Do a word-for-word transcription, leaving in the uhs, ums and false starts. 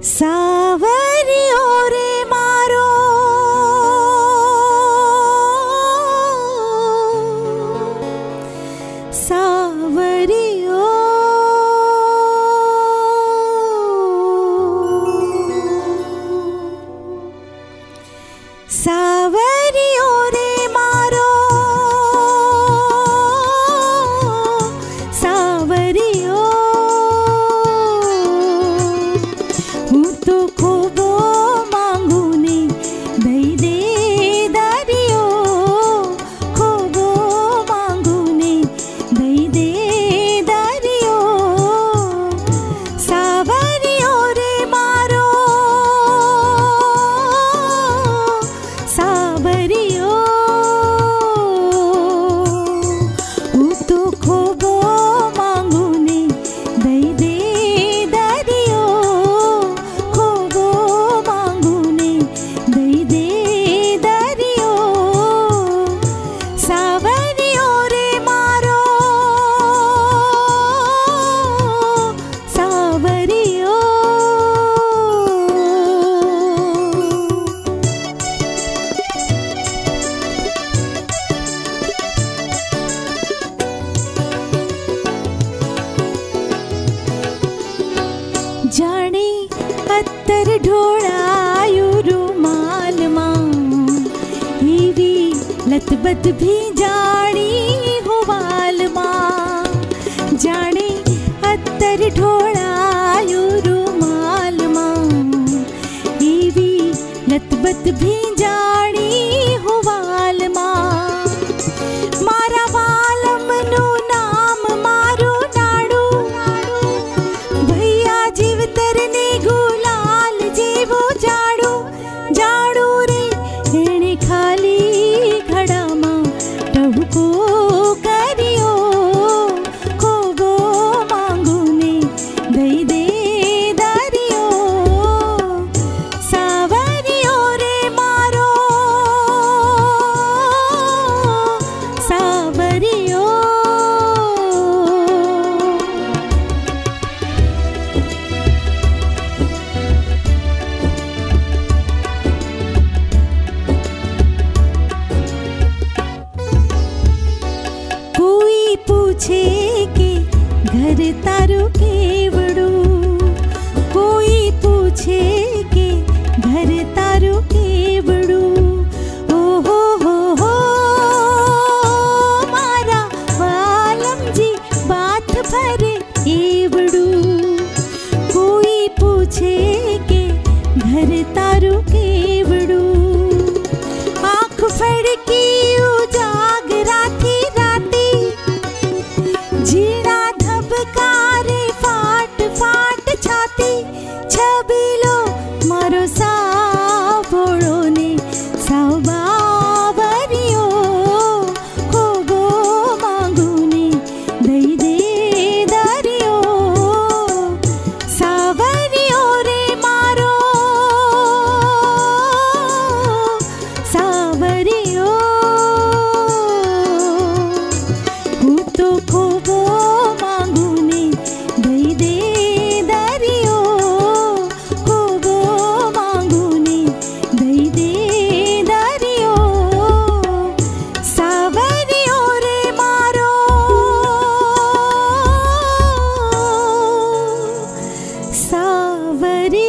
सावरियो रे मारो सावरियो सावरियो रे मारो सावरियो हूँ तो खूबो मांगू ने दई दे दरियो खूबो मांगू ने दई दे दरियो सावरियो रे मारो सावरियो हूँ तो खूबो मांगू ने दई दे दरियो खूबो मांगू ने दई दे दरियो सावरियो रे मारो सावरियो जाने अत्तर ढोळायु रुमाल मां एवी लतबत भी जानी हो वाल मां जाने अत्तर ढोळायु रुमाल मां एवी लतबत भी जानी हो वाल मां मारा वालमनु नाम मारो नाडू भैया जीव तरने गुलाल जेवो जाडू जाडू रे एणे खाली खड़ा मां टहको करियो खूबो मांगू ने दई दे दरियो सावरियो रे मारो सावरियो कोई पूछे के घर तारू केवड़ू कोई पूछे के घर तारू केवड़ू ओ हो हो हो मारा वालम जी बात भरे एवड़ू कोई पूछे के घर तारू केवड़ू आँख फड़की उजाग राती राती जीना धबकारे फाट फाट छाती छबीलो मारो सावड़ो ने सावरियो खूबो मांगू ने दई दे दरियो सावरियो रे मारो सावरियो हूँ तो खूबो मांगू ने दई दे दरियो खूबो मांगू ने दई दे दरियो सावरियो रे मारो सावरियो